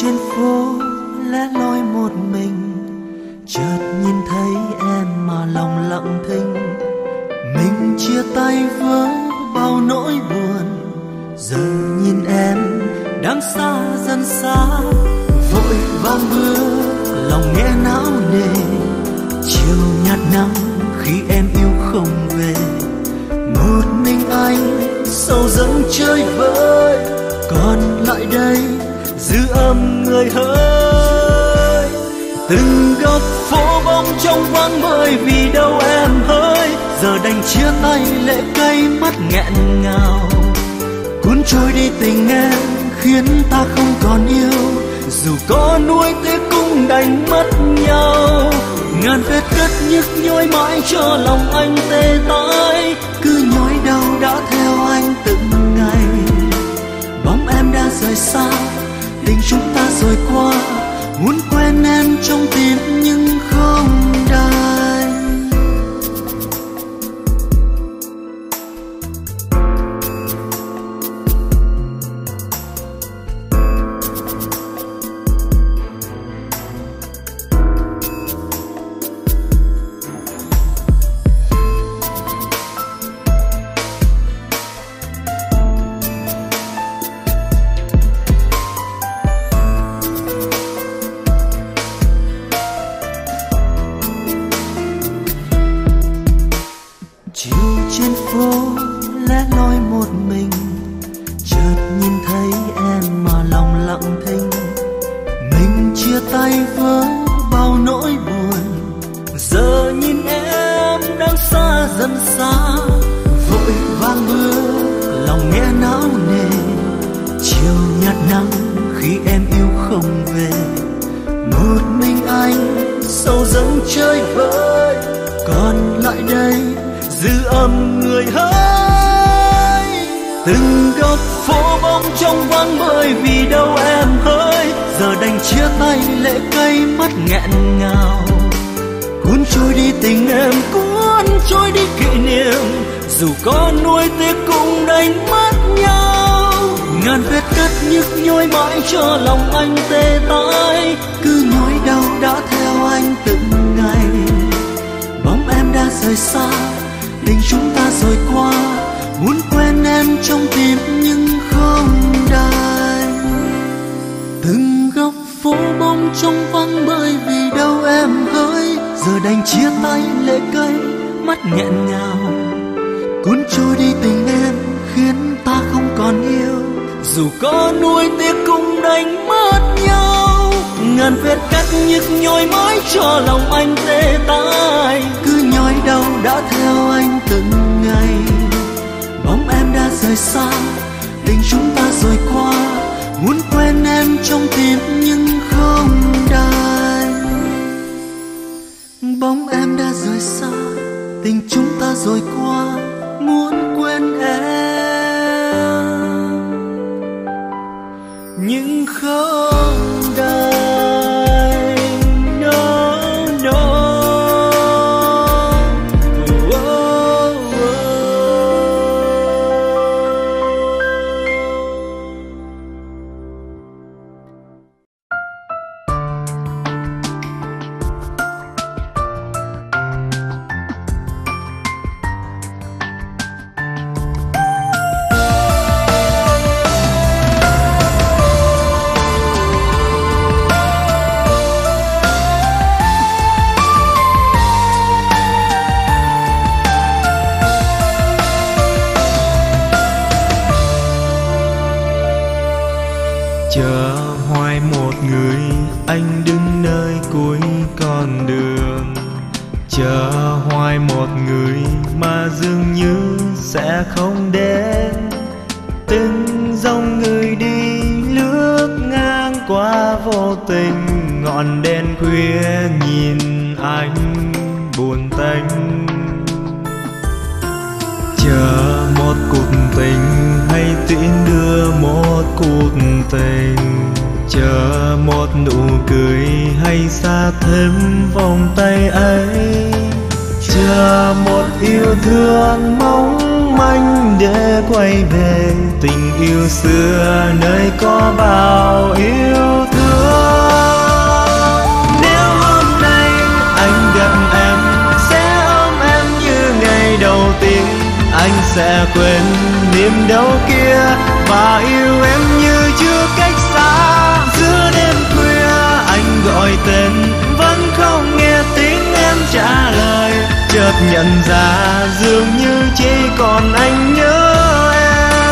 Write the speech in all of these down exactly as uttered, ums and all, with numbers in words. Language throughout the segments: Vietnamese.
trên phố lẻ loi một mình, chợt nhìn thấy em mà lòng lặng thinh. Mình chia tay với bao nỗi buồn, giờ nhìn em đang xa dần xa. Vội vàng bước lòng nghe não nề, chiều nhạt nắng khi em yêu không về. Một mình anh sầu dẫm chơi vơi, còn lại đây dư âm người hỡi. Từng góc phố bóng trong vắng bởi vì đâu em hỡi, giờ đành chia tay lệ cay mắt nghẹn ngào. Cuốn trôi đi tình em khiến ta không còn yêu, dù có nuối tiếc cũng đành mất nhau. Ngàn vết cất nhức nhói mãi cho lòng anh tê tái, cứ nhói đau đã theo anh từng ngày. Bóng em đã rời xa, tình chúng ta rồi qua, muốn quên em trong tim nhưng không đành. Trên phố lẻ loi một mình, chợt nhìn thấy em mà lòng lặng thinh. Mình chia tay với bao nỗi buồn, giờ nhìn em đang xa dần xa. Vội vàng bước lòng nghe não nề, chiều nhạt nắng khi em yêu không về. Một mình anh sầu dẫm chơi vơi, còn lại đây dư âm người hỡi. Từng góc phố bóng trong vắng bởi vì đâu em hỡi, giờ đành chia tay lệ cay mắt nghẹn ngào. Cuốn trôi đi tình em, cuốn trôi đi kỷ niệm, dù có nuối tiếc cũng đành mất nhau. Ngàn vết cất nhức nhói mãi cho lòng anh tê tái, cứ nhói đau đã theo anh từng ngày. Bóng em đã rời xa, tình chúng ta rồi qua, muốn quên em trong tim nhưng không đành. Từng góc phố bóng trong vắng bởi vì đâu em hỡi, giờ đành chia tay lệ cay mắt nghẹn ngào. Cuốn trôi đi tình em khiến ta không còn yêu, dù có nuối tiếc cũng đành mất nhau. Ngàn vết cắt nhức nhói mãi cho lòng anh tê tái, cứ nhói đau đã theo anh từng ngày. Bóng em đã rời xa, tình chúng ta rồi qua, muốn quên em trong tim nhưng không đành. Bóng em đã rời xa, tình chúng ta rồi qua, muốn quên em nhưng không đành. Chờ hoài một người, anh đứng nơi cuối con đường. Chờ hoài một người mà dường như sẽ không đến. Từng dòng người đi lướt ngang qua vô tình, ngọn đèn khuya nhìn anh buồn tênh. Chờ một cuộc tình hay tiễn đưa một cuộc tình, chờ một nụ cười hay xa thêm vòng tay ấy, chờ một yêu thương mong manh để quay về tình yêu xưa nơi có bao yêu thương. sẽ quên niềm đau kia và yêu em như chưa cách xa. Giữa đêm khuya anh gọi tên vẫn không nghe tiếng em trả lời, chợt nhận ra dường như chỉ còn anh nhớ em.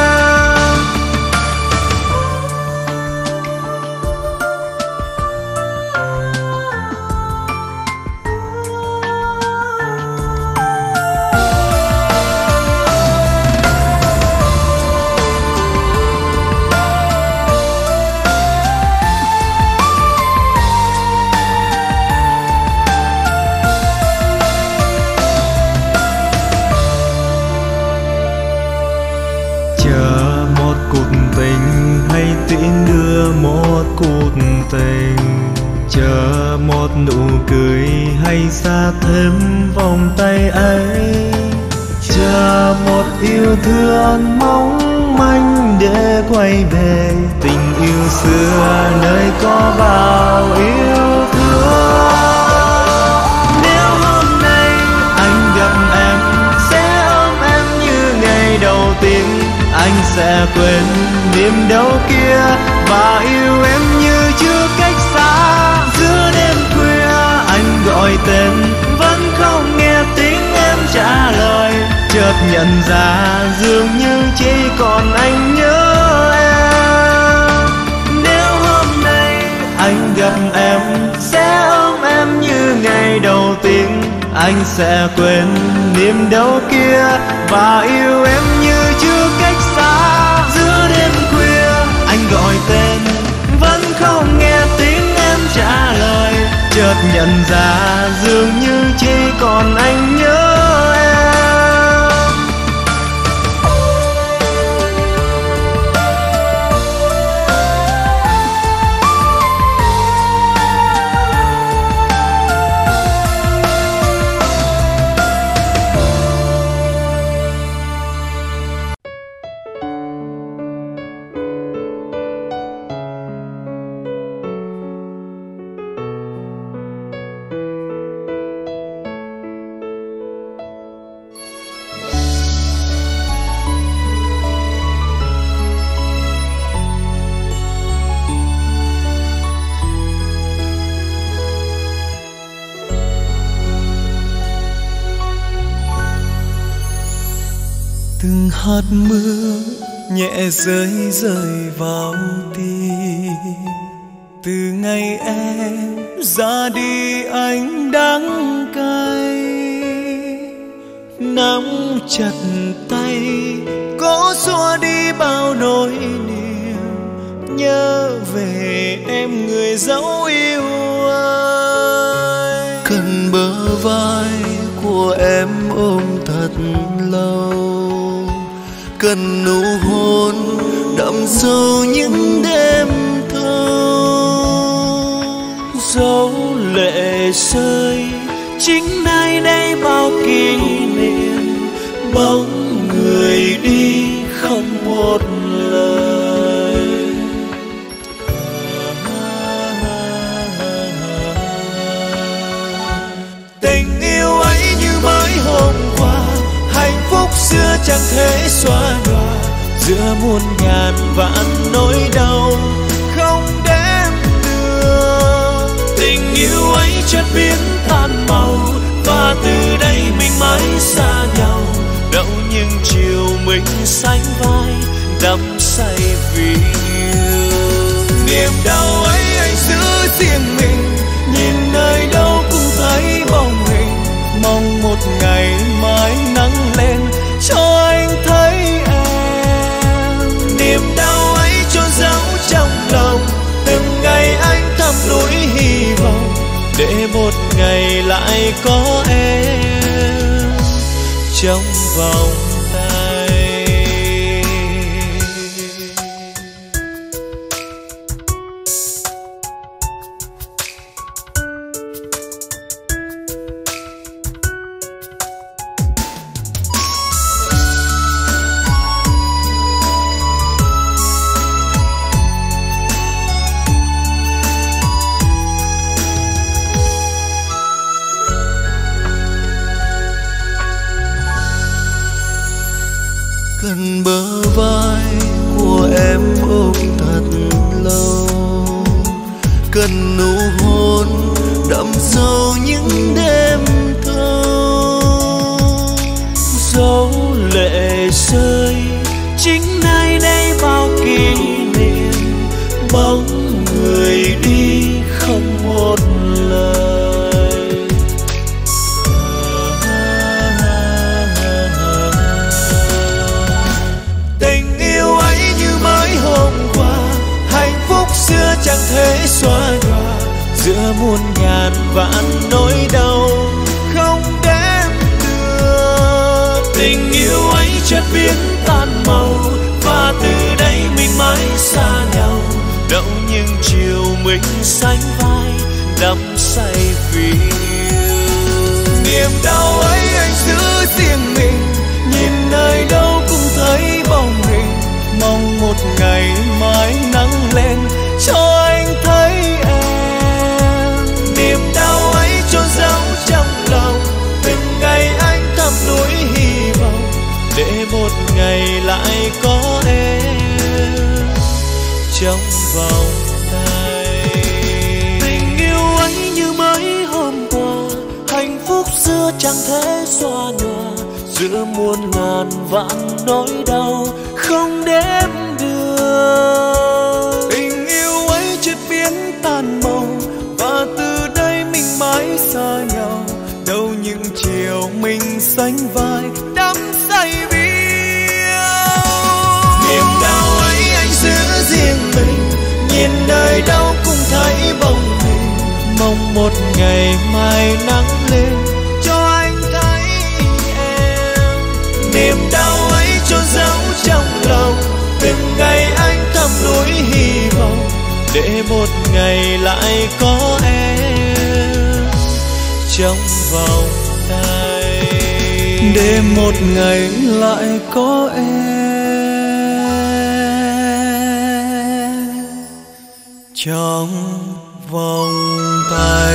Tiễn đưa một cuộc tình, chờ một nụ cười hay xa thêm vòng tay ấy, chờ một yêu thương mong manh để quay về tình yêu xưa nơi có bao yêu thương. Nếu hôm nay anh gặp em sẽ ôm em như ngày đầu tiên, anh sẽ quên niềm đau kia và yêu em như chưa cách xa. Giữa đêm khuya anh gọi tên vẫn không nghe tiếng em trả lời, chợt nhận ra dường như chỉ còn anh nhớ em. Nếu hôm nay anh gặp em sẽ ôm em như ngày đầu tiên, anh sẽ quên niềm đau kia và yêu em như chưa cách xa. Giữa đêm khuya anh gọi tên vẫn không nghe tiếng em trả lời, chợt nhận ra dường như chỉ còn anh nhớ em. Từng hạt mưa nhẹ rơi rơi vào tim, từ ngày em ra đi anh đắng cay, nắm chặt tay có xua đi bao nỗi niềm, nhớ về em người dấu yêu anh. Cần bờ vai của em ôm thật lâu, cần nụ hôn đậm sâu những đêm thâu. Dấu lệ rơi chính nay đây bao kỷ niệm, bóng người đi không một lời. Tình yêu ấy như mới hôm qua, hạnh phúc xưa chẳng thể xóa nhòa, giữa muôn ngàn vạn nỗi đau không đếm được. Tình yêu ấy chợt biến than màu, và từ đây mình mãi xa nhau. Đậu những chiều mình sánh vai, đắm say vì yêu. Niềm đau ấy anh giữ riêng mình, nhìn nơi đâu cũng thấy bóng hình. Mong một ngày mai nắng lên cho anh thấy em. Niềm đau ấy chôn giấu trong lòng, từng ngày anh thầm núi hy vọng, để một ngày lại có em trong vòng tay. em ôm thật lâu, cần nụ hôn đậm sâu những đêm thâu. Dấu lệ rơi chính nơi đây bao kỷ niệm, bóng người đi không một lời. Tình yêu ấy như mới hôm qua, hạnh phúc xưa chẳng thể xóa nhòa, giữa muôn ngàn vạn nỗi đau không đếm được. Tình yêu ấy chợt biến tan màu, và từ đây mình mãi xa nhau. Đậu những chiều mình sánh vai đắm say vì yêu. Niềm đau ấy anh giữ riêng mình, nhìn nơi đâu cũng thấy bóng hình. Mong một ngày mai nắng lên cho anh thấy em. Niềm đau ấy chôn giấu trong lòng, từng ngày anh thầm nuối hy vọng, để một ngày lại có em trong vòng tay. Tình yêu ấy như mới hôm qua, hạnh phúc xưa chẳng thể xóa nhòa, giữa muôn ngàn vạn nỗi đau không đếm được. Tình yêu ấy chợt biến tan màu, và từ đây mình mãi xa nhau. Đâu những chiều mình sánh vai đắm say vì yêu. Niềm đau ấy anh giữ riêng mình, nhìn nơi đâu cũng thấy bóng hình. Mong một ngày mai nắng lên cho anh thấy em. Niềm đau ấy chôn giấu trong lòng, từng ngày anh thầm nuối hy vọng, để một ngày lại có em trong vòng tay. Để một ngày lại có em trong vòng tay.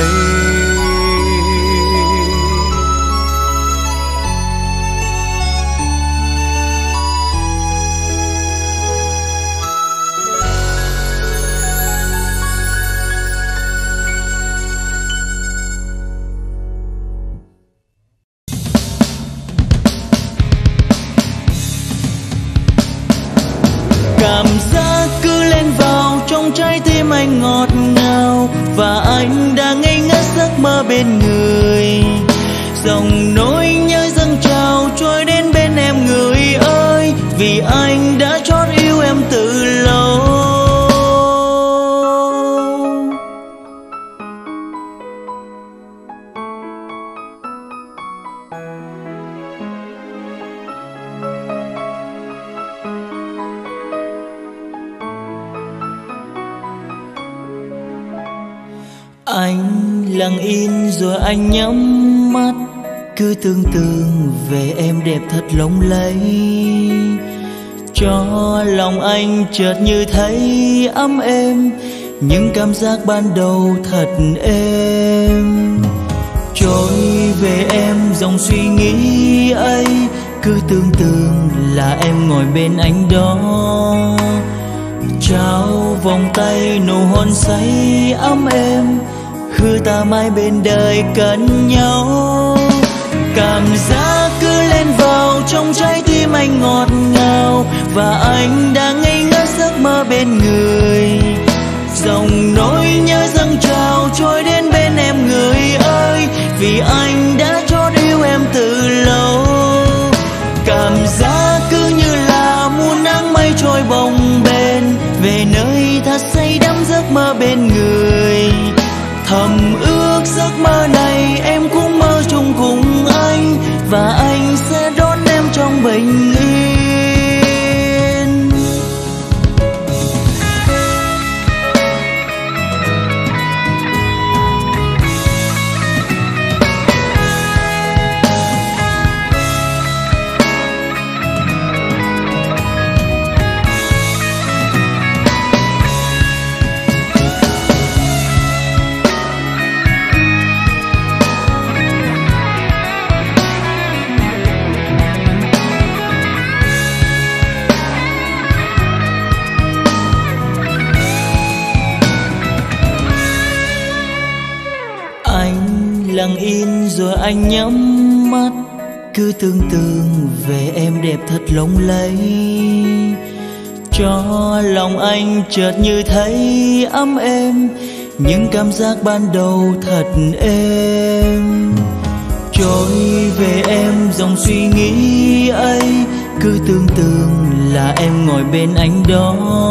Cảm giác cứ lên vào trong trái tim anh ngọt ngào, và anh đã ngây ngất giấc mơ bên người. Dòng nỗi nhớ dâng trào trôi đến bên em người ơi, vì anh đã chót yêu em từ lâu. Anh lặng im rồi anh nhắm mắt, cứ tưởng tượng về em đẹp thật lộng lẫy. Cho lòng anh chợt như thấy ấm êm, những cảm giác ban đầu thật êm. Trôi về em dòng suy nghĩ ấy, cứ tưởng tượng là em ngồi bên anh đó, trao vòng tay nụ hôn say ấm êm, hứa ta mãi bên đời cần nhau. Cảm giác cứ lên vào trong trái tim anh ngọt ngào, và anh đang ngây ngất giấc mơ bên người. Dòng nỗi nhớ dâng trào trôi đến bên em người ơi, vì anh đã chót yêu em từ lâu. Cảm giác cứ như là muôn nắng mây trôi bồng bềnh, về nơi thật say đắm giấc mơ bên người. Thầm ước giấc mơ này em cũng mơ chung cùng anh, và anh sẽ đón em trong bình yên. lặng in rồi anh nhắm mắt, cứ tưởng tượng về em đẹp thật lộng lẫy. Cho lòng anh chợt như thấy ấm êm, những cảm giác ban đầu thật êm. Trôi về em dòng suy nghĩ ấy, cứ tưởng tượng là em ngồi bên anh đó,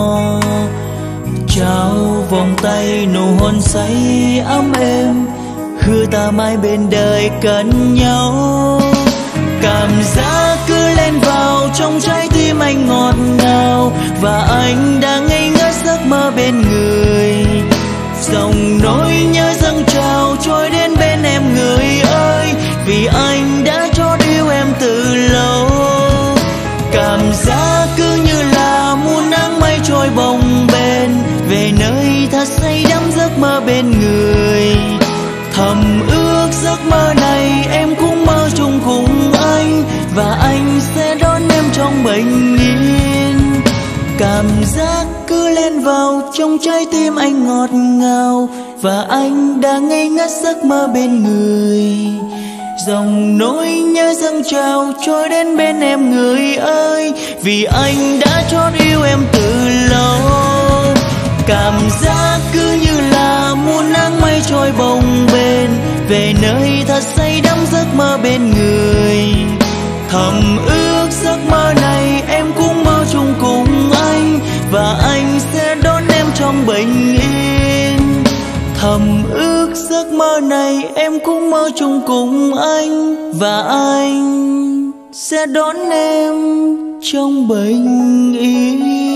trao vòng tay nụ hôn say ấm êm, hứa ta mãi bên đời cạnh nhau. Cảm giác cứ lên vào trong trái tim anh ngọt ngào, và anh đang ngây ngất giấc mơ bên người. Dòng nỗi nhớ dâng trào trôi đến bên em người ơi, vì anh đã chót yêu em từ lâu. Cảm giác cứ như là muôn nắng mây trôi bồng bềnh, về nơi thật say đắm giấc mơ bên người. Thầm ước giấc mơ này em cũng mơ chung cùng anh, và anh sẽ đón em trong bình yên. Cảm giác cứ lên vào trong trái tim anh ngọt ngào, và anh đang ngây ngất giấc mơ bên người. Dòng nỗi nhớ dâng trào trôi đến bên em người ơi, vì anh đã chót yêu em từ lâu. Cảm giác cứ như là muôn nắng mây trôi bồng bềnh, về nơi thật say đắm giấc mơ bên người. Thầm ước giấc mơ này em cũng mơ chung cùng anh, và anh sẽ đón em trong bình yên. Thầm ước giấc mơ này em cũng mơ chung cùng anh, và anh sẽ đón em trong bình yên.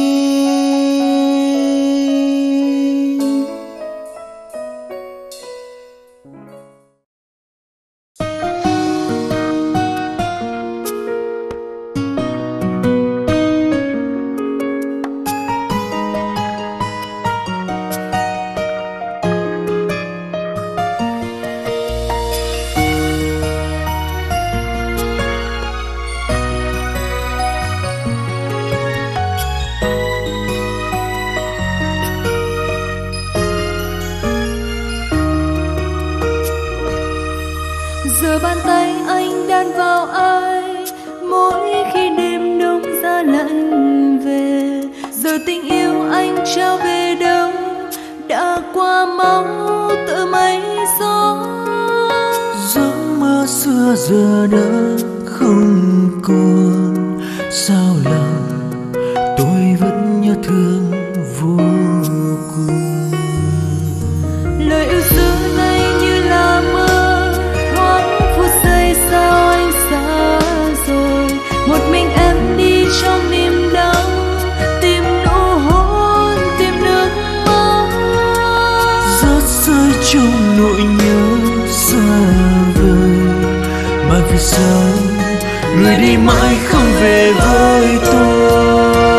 Giờ bàn tay anh đan vào ai, mỗi khi đêm đông giá lạnh về. Giờ tình yêu anh trao về đâu, đã qua máu tự mấy gió. Giấc mơ xưa giờ đã không còn, sao lòng tôi vẫn nhớ thương vô cùng. Lời yêu xưa nay như là mơ, thoáng phút giây sao anh xa rồi. Một mình em đi trong niềm đau, tìm nụ hôn, tìm nước mắt. Rớt rơi trong nỗi nhớ xa vời, mà vì sao người đi mãi không về với tôi.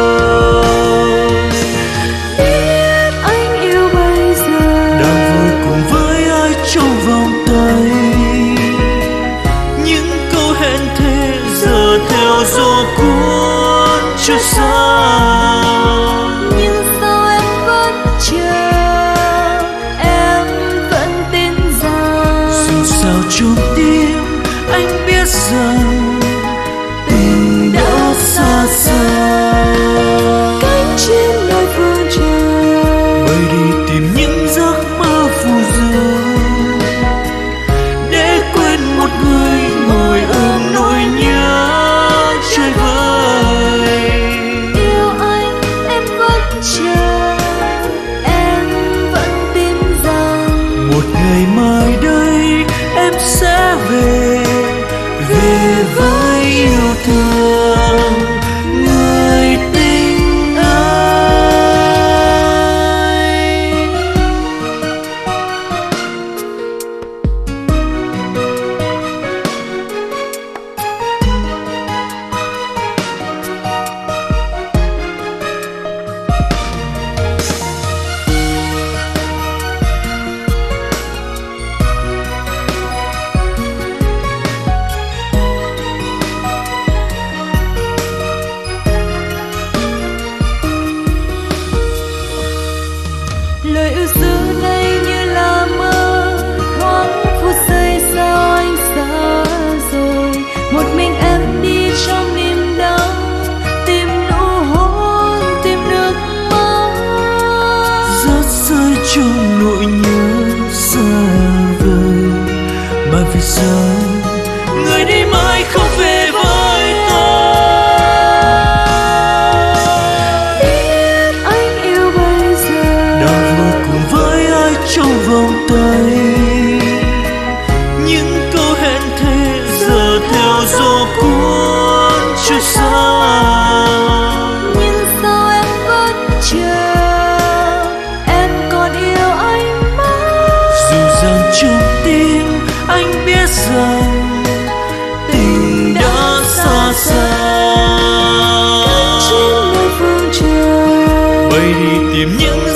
Biết anh yêu bây giờ, đang vui cùng với ai trong vòng tay. Những câu hẹn thề giờ theo gió cuốn trôi xa. nhưng sao em vẫn chờ, em vẫn tin rằng Dù sao trong tim anh biết rằng tình đã xa xa. cánh chim nơi phương trời Bay đi tìm những giấc mơ phù du, để quên một người ngồi ôm nỗi nhớ chơi vơi. yêu anh em vẫn chờ, em vẫn tin rằng Một ngày mai đây em sẽ về, về với yêu thương người tình ơi. chôn nỗi nhớ xa vời, mà vì sao người đi mãi không về với tôi. Biết anh yêu bây giờ Đã vô cùng với ai trong vòng tay, những câu hẹn thề giờ theo gió cuốn trôi xa. nhưng sao em vẫn chờ, em còn yêu anh mãi. Dù rằng trong tim anh biết rằng tình đã xa xa, Trên nơi phương trời bay đi tìm những